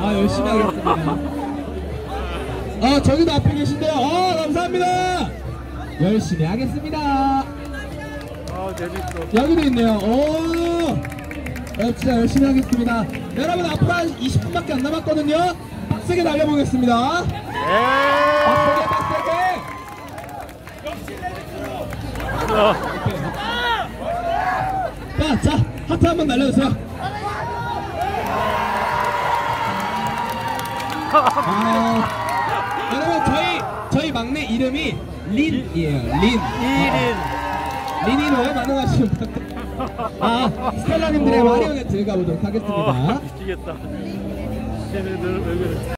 아, 열심히 하겠습니다. 아, 저기도 앞에 계신데요. 감사합니다. 열심히 하겠습니다. 아, 재밌어. 여기도 있네요. 진짜 열심히 하겠습니다. 여러분, 앞으로 한 20분밖에 안 남았거든요. 빡세게 날려보겠습니다. 빡세게. 자, 하트 한번 날려주세요. 여러분, 저희 막내 이름이 린이에요. 린. 린이로 반응하시면 부탁드립니다. 스텔라님들의 마리오네트 가보도록 하겠습니다. 미치겠다. 쟤네들 왜 그래?